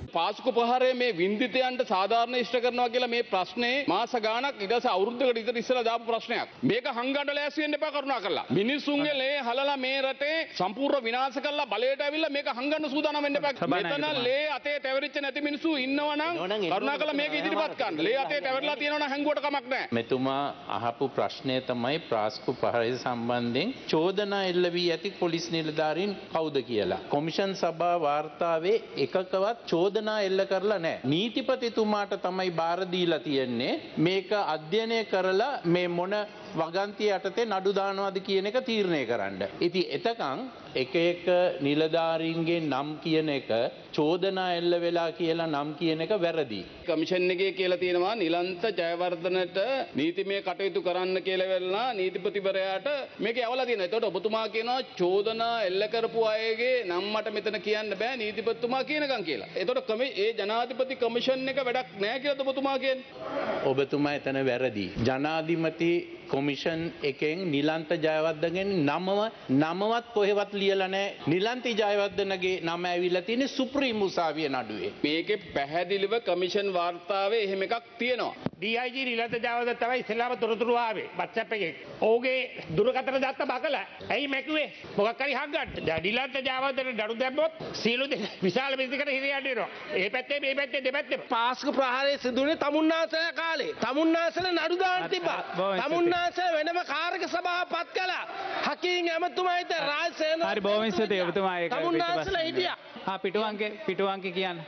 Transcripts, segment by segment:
පාස්කු පහරේ මේ වින්දිතයන්ට සාධාරණ ඉෂ්ට කරනවා කියලා මේ ප්‍රශ්නේ මාස ගාණක් ඊට පස්සේ අවුරුද්දකට විතර ඉස්සෙල්ලා දාපු ප්‍රශ්නයක්. මේක හංගන්න ලෑස්ති වෙන්න එපා කරුණාකරලා. මිනිස්සුන්ගේ ලේ හලලා මේ රටේ සම්පූර්ණ විනාශ කරලා බලයට ඇවිල්ලා මේක හංගන්න සූදානම් වෙන්න එපා. මෙතන ලේ අතේ තැවරිච්ච නැති මිනිස්සු ඉන්නවනම් කරුණාකරලා මේක ඉදිරිපත් කරන්න. ලේ අතේ තැවරලා තියෙනවා නම් හැංගුවට කමක් නැහැ. මෙතුමා අහපු ප්‍රශ්නය තමයි ප්‍රාස්කු පහරය සම්බන්ධයෙන් චෝදනා එල්ල වී ඇති පොලිස් නිලධාරීන් කවුද කියලා. කොමිෂන් සභා වාර්තාවේ එකකවත් චෝදනා එල්ල කරලා නැහැ. නීතිපතිතුමාට තමයි බාර දීලා තියෙන්නේ මේක අධ්‍යයනය කරලා මේ මොන වගන්තිය යටතේ නඩු දානවද කියන එක තීරණය කරන්න. ඉතින් එතකන් එක එක නිලධාරීන්ගේ නම් කියන එක චෝදනා එල්ල වෙලා කියලා නම් කියන එක වැරදි. කමිෂන් එකේ කියලා තියෙනවා නිලන්ත ජයවර්ධනට නීතිමය කටයුතු කරන්න කියලා වෙලනා නීතිපතිවරයාට මේක යවලා තියෙනවා. එතකොට ඔබතුමා කියනවා චෝදනා එල්ල කරපු අයගේ නම් මට මෙතන කියන්න බෑ නීතිපතිතුමා කියනකම් කියලා. එතකොට ඒ ජනාධිපති කමිෂන් එක වැඩක් නෑ කියලාද ඔබතුමා කියන්නේ? ඔබතුමා එතන වැරදි. ජනාධිපති කොමිෂන් එකෙන් නිලන්ත ජයවර්ධනගේ නමවත් කොහෙවත් ලියලා නැහැ. නිලන්ති ජයවර්ධනගේ නම ඇවිල්ලා තියෙන්නේ සුප්‍රීම උසාවිය නඩුවේ. මේකේ පැහැදිලිව කමිෂන් වාර්තාවේ එහෙම එකක් තියෙනවා. DIG නිලන්ත ජයවර්ධන තමයි ඉස්සෙල්ලාම තොරතුරු ආවේ WhatsApp එකේ. ඔහුගේ දුරකථන දත්ත බකලා. ඇයි මැකුවේ? මොකක් හරි හංගන්න. නිලන්ත ජයවර්ධන නඩු දැම්මොත් සියලු දෙනා විශාල පිරිසකට හිර යන්න වෙනවා. ඒ පැත්තේ මේ පැත්තේ දෙපැත්තේ. පාස්කු ප්‍රහාරයේ සිදුවුනේ තමුන්නාසල කාලේ. තමුන්නාසල නඩු දාන්න තිබ්බා. තමුන්නාසල වෙනම කාර්ක සභාව පත් කළා. හකීම් ඇමතුමායිත රාජසේන හරි බොහොම ස්තුතියි ඔබතුමා ඒක තමුන්නාසල හිටියා. පිටුවංකේ කියන්න.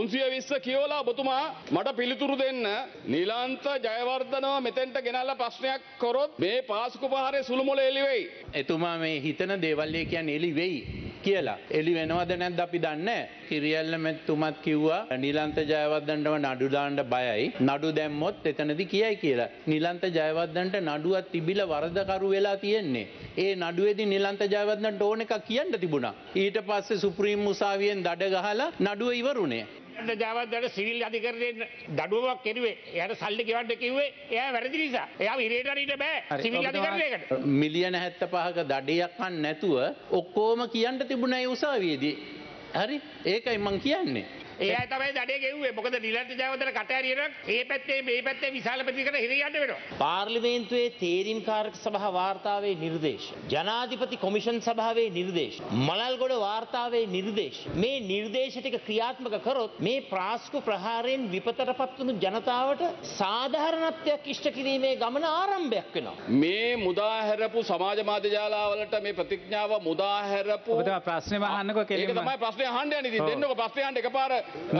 320 කියවලා ඔබතුමා මට පිළිතුරු දෙන්න. නිලාන්ත ජයවර්ධනව මෙතෙන්ට ගෙනල්ලා ප්‍රශ්නයක් කරොත් මේ පාස්කු පහරේ සුළු මොළ එළි වෙයි. එතුමා මේ හිතන දේවල් කියන්නේ එළි වෙයි කියලා. එළි වෙනවද නැද්ද අපි දන්නේ නැහැ. කිරියල්ල මෙතුමත් කිව්වා නිලන්ත ජයවර්ධනටම නඩු දාන්න බයයි. නඩු දැම්මොත් එතනදි කියයි කියලා. නිලන්ත ජයවර්ධනට නඩුවක් තිබිලා වරදකරු වෙලා තියෙන්නේ. ඒ නඩුවේදී නිලන්ත ජයවර්ධනට ඕන එකක් කියන්න තිබුණා. ඊට පස්සේ සුප්‍රීම උසාවියෙන් දඩ ගහලා නඩුව ඉවරුනේ. ජයවර්ධන සිවිල් අධිකරණයෙන් දඩුවමක් කෙරුවේ. එයාට සල්ලි ගෙවන්න කිව්වේ එයා වැරදි නිසා. එයාව ඉරේට අරින්න බෑ සිවිල් අධිකරණයකට. මිලියන 75ක දඩයක් නැතුව ඔක්කොම කියන්න තිබුණා ඒ උසාවියේදී. හරි ඒකයි මං කියන්නේ. එයා තමයි දඩේ ගෙව්වේ. මොකද නිලන්ත ජයවර්ධන කට ඇරියනම් මේ පැත්තේ මේ පැත්තේ විශාල ප්‍රතිකට හිර යන්න වෙනවා. පාර්ලිමේන්තුවේ තේරීම් කාරක සභා වාර්තාවේ නිර්දේශ. ජනාධිපති කොමිෂන් සභාවේ නිර්දේශ. මලල්ගොඩ වාර්තාවේ නිර්දේශ. මේ නිර්දේශ ටික ක්‍රියාත්මක කරොත් මේ ප්‍රාස්කු ප්‍රහාරයෙන් විපතටපත් වුණු ජනතාවට සාධාරණත්වයක් ඉෂ්ට කිරීමේ ගමන ආරම්භයක් වෙනවා. මේ මුදා හැරපු සමාජ මාධ්‍ය ජාලවලට මේ ප්‍රතිඥාව මුදා හැරපු ඔබතුමා ප්‍රශ්නේ අහන්නකෝ කෙලින්ම. ඒක තමයි ප්‍රශ්නේ අහන්න යන්නේ. ඉතින් දෙන්නකෝ ප්‍රශ්නේ අහන්න එකපාර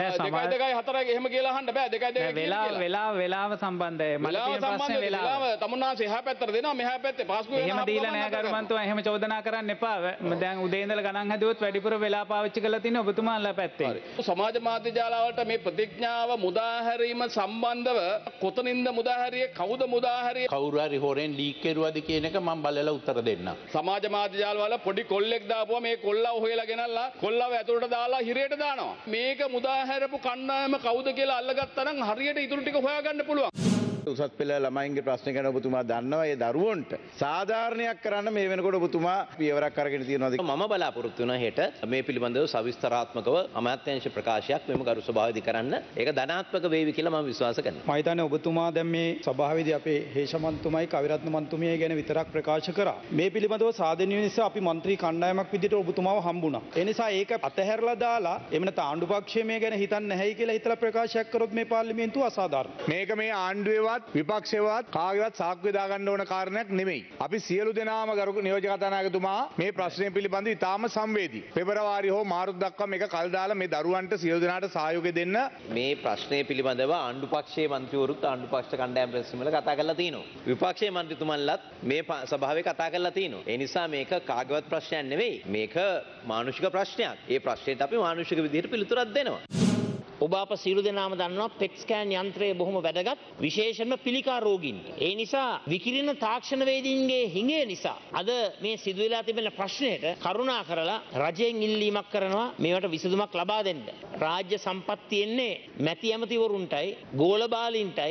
2.4 එහෙම කියලා අහන්න බෑ 2.2 වෙලාව සම්බන්ධයි මට තියෙන ප්‍රශ්නේ වෙලාව තමුන්නාන්සේ එහා පැත්තට දෙනවා මෙහා පැත්තේ පාස්කු වෙනවා එහෙම දීලා නෑ කරුමන්තුමා එහෙම චෝදනා කරන්න එපා දැන් උදේ ඉඳලා ගණන් හදුවොත් වැඩිපුර වෙලා පාවිච්චි කරලා තින්නේ ඔබතුමාලා පැත්තේ සමාජ මාධ්‍ය ජාලවලට මේ ප්‍රතිඥාව මුදා හැරීම සම්බන්ධව කොතනින්ද මුදා හැරියේ කවුද මුදා හැරියේ කවුරු හරි හොරෙන් ලීක් කරුවද කියන එක මම බලලා උත්තර දෙන්නම් සමාජ මාධ්‍ය ජාලවල පොඩි කොල්ලෙක් දාපුවා මේ කොල්ලව හොයලා ගෙනල්ලා කොල්ලව ඇතුළට දාලා හිරේට දානවා මේක මුදා හැරපු කණ්ඩායම කවුද කියලා අල්ලගත්තා නම් හරියට ඉතුරු ටික හොයාගන්න පුළුවන්. උසස් පෙළ ළමයින්ගේ ප්‍රශ්න ගැන ඔබතුමා දන්නවා ඒ දරුවන්ට සාධාරණයක් කරන්න මේ වෙනකොට ඔබතුමා පියවරක් අරගෙන තියෙනවාද? මම බලාපොරොත්තු වෙන හෙට මේ පිළිබඳව සවිස්තරාත්මකව අමාත්‍යාංශ ප්‍රකාශයක් මෙම ගරු සභාවේදී කරන්න. ඒක ධනාත්මක වේවි කියලා මම විශ්වාස කරනවා. මම හිතන්නේ ඔබතුමා දැන් මේ සභාවේදී අපේ හේෂමන්තුමයි කවිරත්න මන්තුමිය ගැන විතරක් ප්‍රකාශ කරා. මේ පිළිබඳව සාධනීය නිසා අපි മന്ത്രി කණ්ඩායමක් විදිහට ඔබතුමාව හම්බුණා. ඒ නිසා ඒක අතහැරලා දාලා එමෙන්න ආණ්ඩුපක්ෂය මේ ගැන හිතන්නේ නැහැයි කියලා හිතලා ප්‍රකාශයක් කරොත් මේ පාර්ලිමේන්තුව අසාධාරණයි. මේක මේ ආණ්ඩුවේවත් විපක්ෂේවත් කාගේවත් සාක්ෂි දාගන්න ඕන කාරණයක් නෙමෙයි. අපි සියලු දෙනාම ගරු නියෝජක කතානායකතුමා මේ ප්‍රශ්නය පිළිබඳව ඉතාම සංවේදී. පෙබරවාරි හෝ මාර්තු දක්වා මේක කල් දාලා මේ දරුවන්ට සියලු දෙනාට සහයෝගය දෙන්න මේ ප්‍රශ්නය පිළිබඳව ආණ්ඩුපක්ෂයේ මන්ත්‍රීවරුත් ආණ්ඩුපක්ෂ කණ්ඩායම් ප්‍රතිනිධිවල කතා කරලා තිනවා. විපක්ෂයේ මන්ත්‍රීතුමන්ලත් මේ සභාවේ කතා කරලා තිනවා. ඒ නිසා මේක කාගේවත් ප්‍රශ්නයක් නෙවෙයි. මේක මානුෂික ප්‍රශ්නයක්. ඒ ප්‍රශ්නෙට අපි මානුෂික විදිහට පිළිතුරක් දෙනවා. ඔබ අප සියලු දෙනාම දන්නවා PET ස්කෑන් යන්ත්‍රය බොහොම වැදගත් විශේෂයෙන්ම පිළිකා රෝගීන්ට. ඒ නිසා විකිරණ තාක්ෂණ වේදීන්ගේ හිඟය නිසා අද මේ සිදුවලා තිබෙන ප්‍රශ්නයට කරුණා කරලා රජයෙන් ඉල්ලීමක් කරනවා මේවට විසඳුමක් ලබා දෙන්න. රාජ්‍ය සම්පත් තියෙන්නේ මැති ඇමතිවරුන්ටයි ගෝලබාලින්ටයි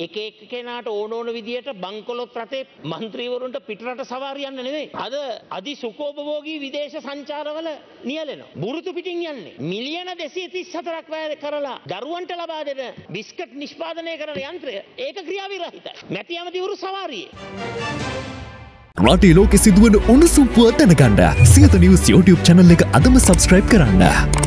එක කෙනාට ඕන විදියට බංකොලොත් රටේ මන්ත්‍රීවරුන්ට පිටරට සවාරි යන්න නෙවෙයි. අද අධි සුඛෝපභෝගී විදේශ සංචාරවල නියැලෙනවා. බුරුතු පිටින් යන්නේ. මිලියන 234ක් වැය කරලා දරුවන්ට ලබා දෙන බිස්කට් නිෂ්පාදනය කරන යන්ත්‍රය ඒක ක්‍රියාවිරහිතයි. මැති ඇමතිවරු සවාරියේ. රටේ ලෝකෙ සිදුවන උණුසුම් පුවත් දැනගන්න සියත නිවුස් YouTube channel එක අදම subscribe කරන්න.